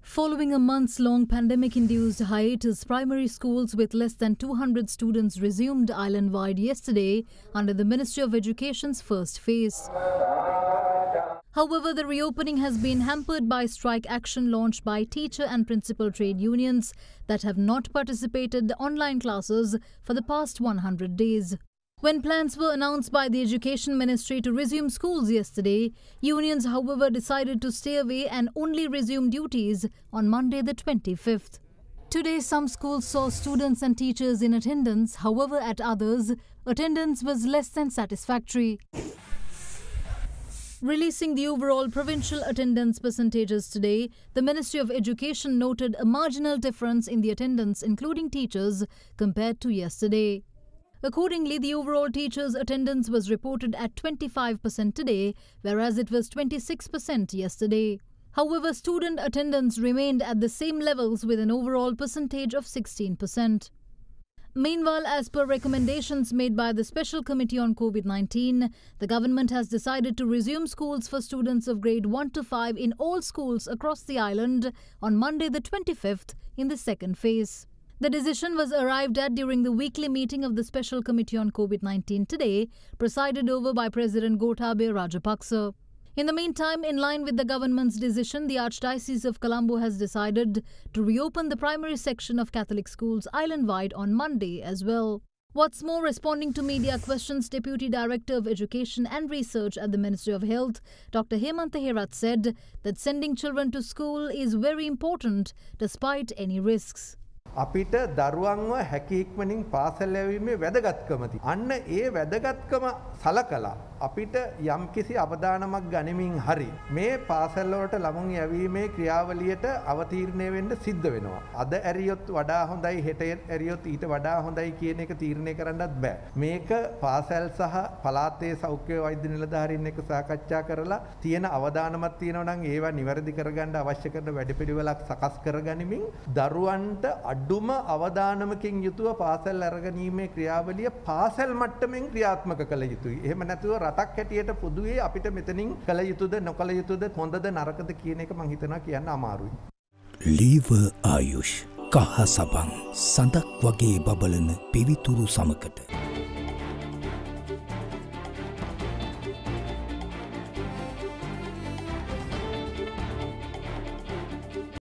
Following a months-long pandemic-induced hiatus, primary schools with less than 200 students resumed island-wide yesterday under the Ministry of Education's first phase. However, the reopening has been hampered by strike action launched by teacher and principal trade unions that have not participated in online classes for the past 100 days. When plans were announced by the Education Ministry to resume schools yesterday, unions, however, decided to stay away and only resume duties on Monday the 25th. Today, some schools saw students and teachers in attendance. However, at others, attendance was less than satisfactory. Releasing the overall provincial attendance percentages today, the Ministry of Education noted a marginal difference in the attendance, including teachers, compared to yesterday. Accordingly, the overall teachers' attendance was reported at 25% today, whereas it was 26% yesterday. However, student attendance remained at the same levels with an overall percentage of 16%. Meanwhile, as per recommendations made by the Special Committee on COVID-19, the government has decided to resume schools for students of grade 1 to 5 in all schools across the island on Monday the 25th in the second phase. The decision was arrived at during the weekly meeting of the Special Committee on COVID-19 today, presided over by President Gotabaya Rajapaksa. In the meantime, in line with the government's decision, the Archdiocese of Colombo has decided to reopen the primary section of Catholic schools island-wide on Monday as well. What's more, responding to media questions, Deputy Director of Education and Research at the Ministry of Health, Dr. Hemantha Herath, said that sending children to school is very important despite any risks. අපිට දරුවන්ව හැකි ඉක්මනින් පාසල් යැවීමේ වැදගත්කම තියෙනවා. අන්න ඒ වැදගත්කම සලකලා අපිට යම්කිසි අවදානමක් ගනිමින් හරි මේ පාසල් වලට ළමුන් යැවීමේ ක්‍රියාවලියට අවතීර්ණය වෙන්න සිද්ධ වෙනවා. අද ඇරියොත් වඩා හොඳයි හෙට ඇරියොත් ඊට වඩා හොඳයි කියන එක තීරණය කරන්නත් බෑ. මේක පාසල් සහ පළාතේ සෞඛ්‍ය වෛද්‍ය නිලධාරීන් එක්ක සාකච්ඡා කරලා තියෙන අවදානමක් තියෙනවා නම් ඒවා නිවැරදි කරගන්න අවශ්‍ය කරන වැඩපිළිවෙලක් සකස් කරගනිමින් දරුවන්ට අඩුම අවදානමකින් යුතුව පාසල් අරගැනීමේ ක්‍රියාවලිය පාසල් මට්ටමින් ක්‍රියාත්මක කළ යුතුයි. එහෙම නැතුව රටක් හැටියට පොදුවේ අපිට මෙතනින් කළ යුතුද නොකළ යුතුද හොඳද නරකද කියන එක මම හිතනවා කියන්න අමාරුයි. ලීවර් ආයුෂ් කහ සබන් සඳක් වගේ බබලන පිවිතුරු සමකට